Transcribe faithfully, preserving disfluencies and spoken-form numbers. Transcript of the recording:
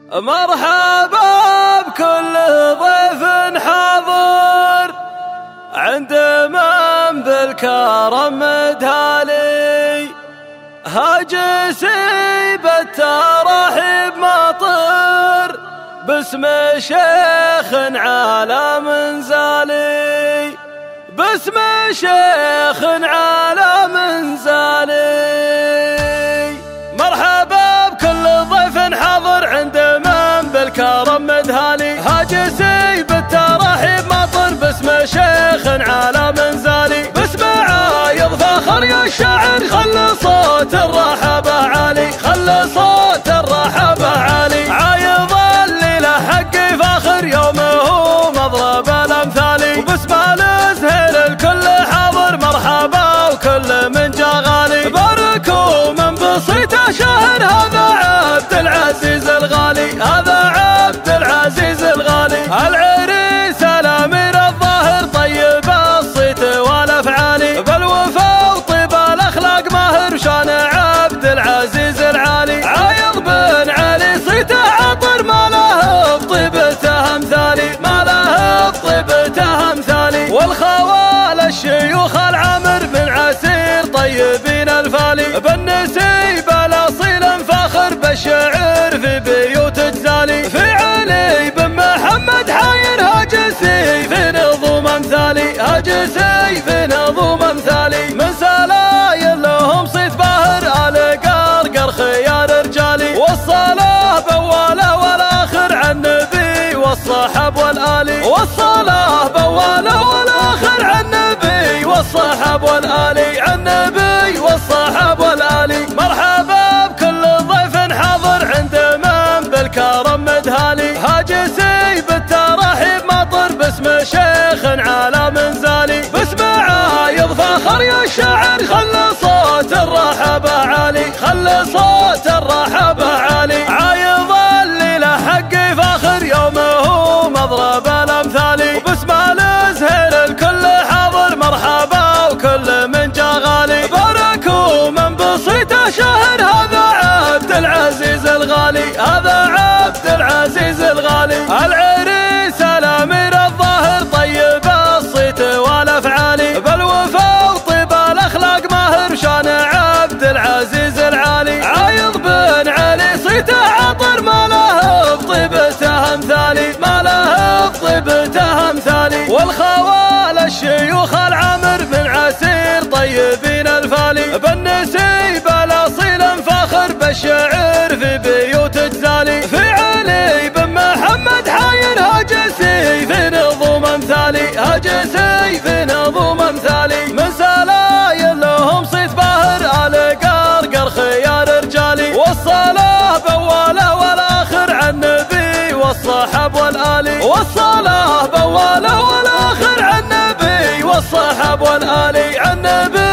مرحبا بكل ضيف حاضر عند من بالكرم مدهالي، هاجسي بالترحيب مطر باسم شيخ على منزالي، باسم شيخ على منزالي. مرحبا بكل ضيف حاضر عند من بالكرم مدهالي، هاجسي بالترحيب مطر باسم شيخ على منزالي، باسم عايض فخر يا الشاعر خلي صوت الرحبة عالي، خلي صوت الرحبة عالي. عايض اللي له حق فاخر يومه مضرب الامثالي، وباسم الازهر الكل حاضر مرحبا وكل من جا غالي. باركوا من بسيطه شهر هذا عبد العزيز الغالي، هذا عبد العزيز الغالي. العريس الامير الظاهر طيب الصيت والافعالي، بالوفا وطيب الاخلاق ماهر شان عبد العزيز العالي. عايض بن علي صيته عطر ما له بطيبته امثالي، ما له بطيبته امثالي. والخوال الشيوخ العامر بن عسير طيبين الفالي، بالنسيب الاصيل فاخر بالشعر في بيوت جزالي. في علي بن محمد حاير هاجسي في نظوم امثالي، هاجسي في نظوم امثالي. من سلايل لهم صيت باهر ال قرقر خيار رجالي، والصلاه بواله والاخر عن النبي والصحب والالي، والصلاه بواله والاخر عن النبي والصحب والالي، عن النبي والصحب والالي. مرحبا بكل ضيف حاضر عند من بالكرم مدهالي، هاجسي بالترحيب مطر باسم شيخ على منزالي، باسم عايض فخر يا الشاعر خلي صوت الرحبة عالي، خلي صوت الرحبة عالي. عايض اللي له حق فاخر يومه مضرب الامثالي، وباسم الازهر الكل حاضر مرحبا وكل من جا غالي. باركوا من بسيطه شهر هذا عبد العزيز الغالي، هذا عبد العزيز الغالي. العريس الامير الظاهر طيب الصيت والافعالي، بالوفا وطيب الاخلاق ماهر شان عبد العزيز العالي. عايض بن علي صيته عطر ما له بطيبته امثالي، ما له بطيبته امثالي. والخوال الشيوخ العامر بن عسير طيبين الفالي، بالنسيب الاصيل فاخر بالشعر في بيوت جزالي. في علي بن محمد حاير هاجسي في نظوم امثالي، هاجسي في نظوم امثالي. من سلايل لهم صيت باهر ال قرقر خيار رجالي، والصلاه بواله والاخر عن النبي والصحب والالي، والصلاه بواله والاخر عن النبي والصحب والالي، عن النبي